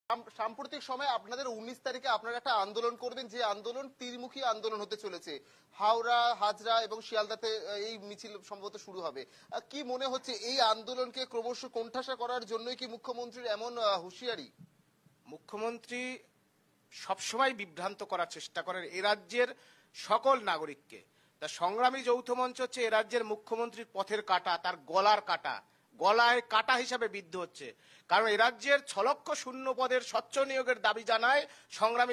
সাম্প্রতিক সময়ে আপনাদের 19 তারিখে আপনারা একটা আন্দোলন করবেন, যে আন্দোলন ত্রিমুখী আন্দোলন হতে চলেছে। হাওড়া, হাজরা এবং শিয়ালদাতে এই মিছিল সম্ভবত শুরু হবে। কি মনে হচ্ছে এই আন্দোলনকে ক্রমশ কোণঠাসা করার জন্যই কি মুখ্যমন্ত্রীর এমন হুঁশিয়ারি? মুখ্যমন্ত্রী সবসময় বিভ্রান্ত করার চেষ্টা করেন এ রাজ্যের সকল নাগরিককে। তা সংগ্রামী যৌথ মঞ্চ হচ্ছে এ রাজ্যের মুখ্যমন্ত্রীর পথের কাঁটা, তার গলার কাঁটা, গলায় কাঁটা হিসাবে বিদ্ধ হচ্ছে। কারণ এ রাজ্যের 6 লক্ষ শূন্য পদের স্বচ্ছ নিয়োগের দাবি জানায় সংগ্রামী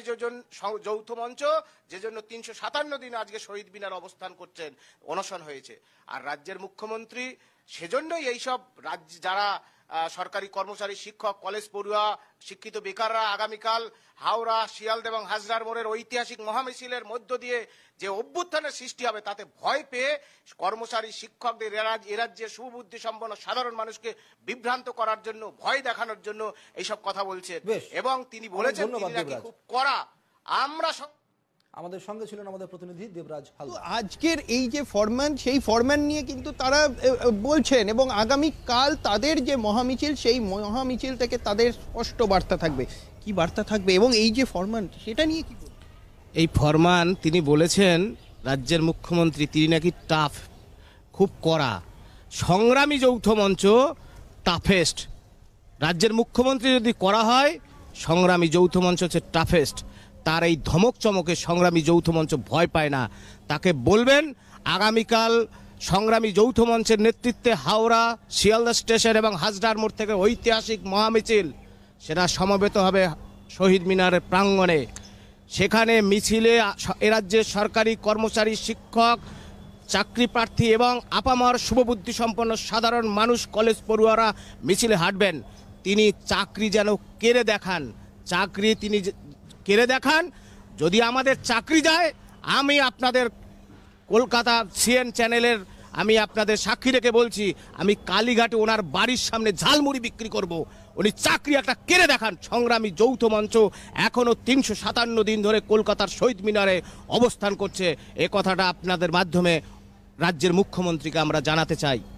যৌথ মঞ্চ, যে জন্য 357 দিন আজকে শহীদ মিনার অবস্থান করছেন, অনশন হয়েছে। আর রাজ্যের মুখ্যমন্ত্রী সেজন্যই এইসব রাজ্য যারা সরকারি কর্মচারী, শিক্ষক, কলেজ পড়ুয়া, শিক্ষিত বেকাররা আগামীকাল হাওড়া, শিয়ালদা এবং হাজরার মোড়ের ঐতিহাসিক মহামিছিলের মধ্য দিয়ে যে অভ্যুত্থানের সৃষ্টি হবে তাতে ভয় পেয়ে কর্মচারী, শিক্ষকদের, এ রাজ্যের সুবুদ্ধি সম্পন্ন সাধারণ মানুষকে বিভ্রান্ত করার জন্য, ভয় দেখানোর জন্য এইসব কথা বলছেন। এবং তিনি বলেছেন তিনি নাকি খুব কড়া। আমরা আমাদের সঙ্গে ছিলেন আমাদের প্রতিনিধি দেবরাজ হালদার। আজকের এই যে ফরম্যান, সেই ফরম্যান নিয়ে কিন্তু তারা বলছেন এবং আগামীকাল তাদের যে মহামিছিল, সেই মহামিছিল থেকে তাদের স্পষ্ট বার্তা থাকবে। কি বার্তা থাকবে এবং এই যে ফরম্যান, সেটা নিয়ে কি এই ফরমান তিনি বলেছেন রাজ্যের মুখ্যমন্ত্রী, তিনি নাকি টাফ, খুব কড়া। সংগ্রামী যৌথ মঞ্চ টাফেস্ট। রাজ্যের মুখ্যমন্ত্রী যদি করা হয়, সংগ্রামী যৌথ মঞ্চ হচ্ছে টাফেস্ট। তার এই ধমক চমকে সংগ্রামী যৌথ মঞ্চ ভয় পায় না। তাকে বলবেন আগামীকাল সংগ্রামী যৌথ মঞ্চের নেতৃত্বে হাওড়া, শিয়ালদা স্টেশন এবং হাজরার মোড় থেকে ঐতিহাসিক মহামিছিল সেটা সমবেত হবে শহীদ মিনারের প্রাঙ্গণে। সেখানে মিছিলে এ রাজ্যের সরকারি কর্মচারী, শিক্ষক, চাকরি প্রার্থী এবং আপামর শুভবুদ্ধি সম্পন্ন সাধারণ মানুষ, কলেজ পড়ুয়ারা মিছিলে হাঁটবেন। তিনি চাকরি যেন কেড়ে দেখান, চাকরি তিনি কেড়ে দেখান। যদি আমাদের চাকরি যায়, আমি আপনাদের কলকাতা সিএন চ্যানেলের আমি আপনাদের সাক্ষী রেখে বলছি, আমি কালীঘাটে ওনার বাড়ির সামনে ঝালমুড়ি বিক্রি করব। উনি চাকরি একটা কেড়ে দেখান। সংগ্রামী যৌথ মঞ্চ এখনো 357 দিন ধরে কলকাতার শহীদ মিনারে অবস্থান করছে। এ কথাটা আপনাদের মাধ্যমে রাজ্যের মুখ্যমন্ত্রীকে আমরা জানাতে চাই।